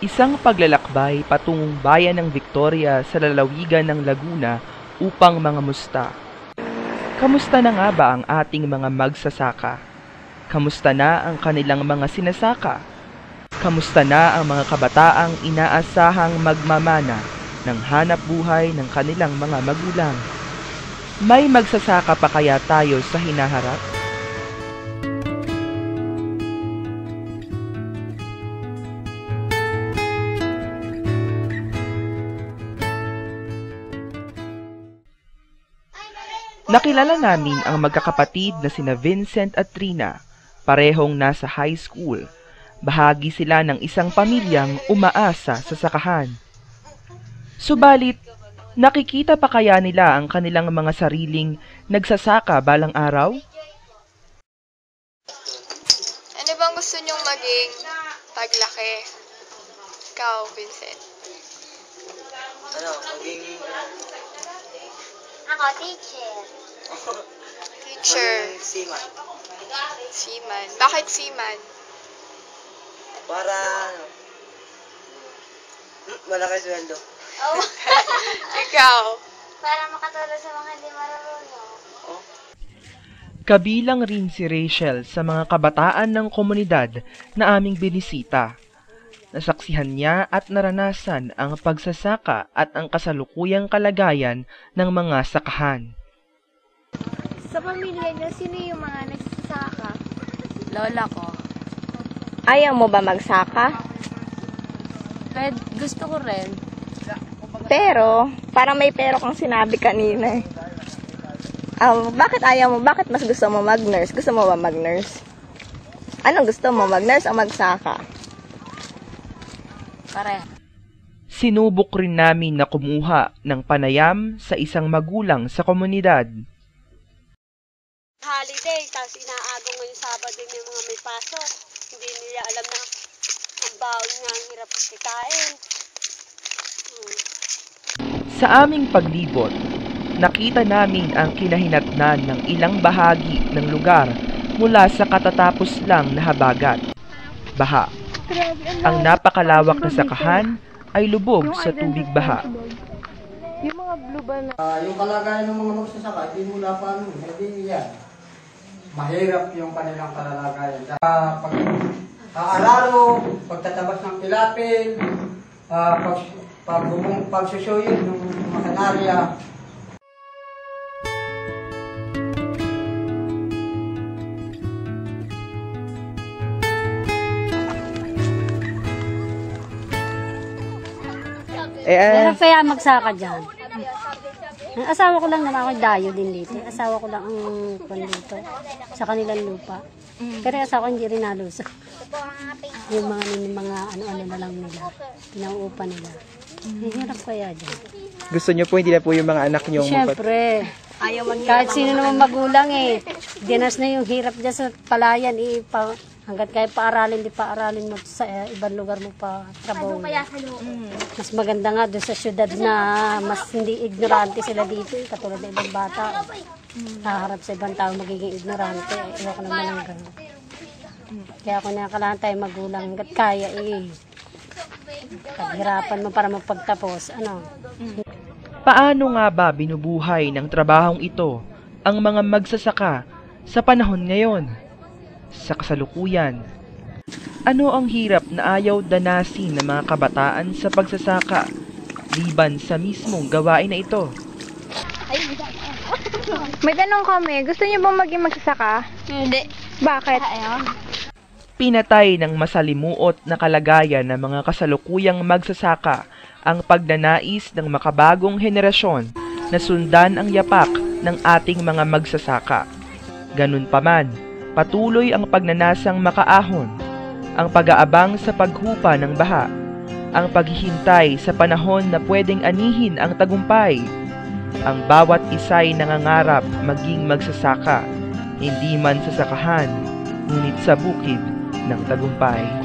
Isang paglalakbay patungong bayan ng Victoria sa lalawigan ng Laguna upang mangamusta. Kamusta na nga ba ang ating mga magsasaka? Kamusta na ang kanilang mga sinasaka? Kamusta na ang mga kabataang inaasahang magmamana ng hanap buhay ng kanilang mga magulang? May magsasaka pa kaya tayo sa hinaharap? Nakilala namin ang magkakapatid na sina Vincent at Trina, parehong nasa high school. Bahagi sila ng isang pamilyang umaasa sa sakahan. Subalit, nakikita pa kaya nila ang kanilang mga sariling nagsasaka balang araw? Ano bang gusto niyong maging paglaki? Ikaw, Vincent. Ako, teacher. Teacher. Seaman. Seaman. Bakit seaman? Para, malaki sweldo. Oh, Ikaw. para makatulong sa mga hindi marunong. Kabilang rin si Rachel sa mga kabataan ng komunidad na aming binisita. Nasaksihan niya at naranasan ang pagsasaka at ang kasalukuyang kalagayan ng mga sakahan. Sa pamilya niyo, sino yung mga nagsasaka? Lola ko. Ayaw mo ba magsaka? Gusto ko rin. Pero, parang may pero kang sinabi kanina eh. Bakit ayaw mo? Bakit mas gusto mo mag-nurse? Gusto mo ba mag-nurse? Anong gusto mo? Mag-nurse o magsaka? Pareha. Sinubok rin namin na kumuha ng panayam sa isang magulang sa komunidad. Holiday, tapos inaagong ngayong Sabado yung mga may pasok. Hindi nila alam na ang baon nga ang hirap kitain. Sa aming paglibot, nakita namin ang kinahinatnan ng ilang bahagi ng lugar mula sa katatapos lang na habagat. Baha. Ang napakalawak na sakahan ay lubog sa tubig baha. Yung mga blue ba na... Yung kalagayan ng mga magsasaka, hindi mula pa hindi yan. Mahirap yung kanilang kalalagayan. Pag araro, pagtatabas ng pilapil, pagsusuyod ng mga kanarya. Meron kaya magsaka dyan. Ang asawa ko lang naman, ako dayo din dito. Asawa ko lang ang kwan dito, sa kanilang lupa. Pero yung asawa ko hindi rin nalusok. Yung mga ano-ano na lang nila, pinauupa nila. Hirap kaya dyan. Gusto niyo po, hindi na po yung mga anak niyo Siyempre, kahit sino naman magulang dinas na yung hirap dyan sa palayan, hanggat kaya paaralin, di paaralin mo sa ibang lugar mo pa trabaho. Mas maganda nga doon sa syudad na mas hindi ignorante sila dito, katulad ng ibang bata. Haharap sa ibang tao magiging ignorante. Iwan ko naman ng gano'n. Kaya ako nakakalahan tayo magulang, hanggat kaya paghirapan mo para magpagtapos. Paano nga ba binubuhay ng trabahong ito ang mga magsasaka sa panahon ngayon? Sa kasalukuyan, ano ang hirap na ayaw danasin ng mga kabataan sa pagsasaka liban sa mismong gawain na ito? May tanong kami, gusto niyo ba maging magsasaka? Hindi. Bakit? Pinatay ng masalimuot na kalagayan ng mga kasalukuyang magsasaka ang pagnanais ng makabagong henerasyon na sundan ang yapak ng ating mga magsasaka. Ganun pa man, patuloy ang pagnanasang makaahon, ang pag-aabang sa paghupa ng baha, ang paghihintay sa panahon na pwedeng anihin ang tagumpay. Ang bawat isa'y nangangarap maging magsasaka, hindi man sa sakahan, ngunit sa bukid ng tagumpay.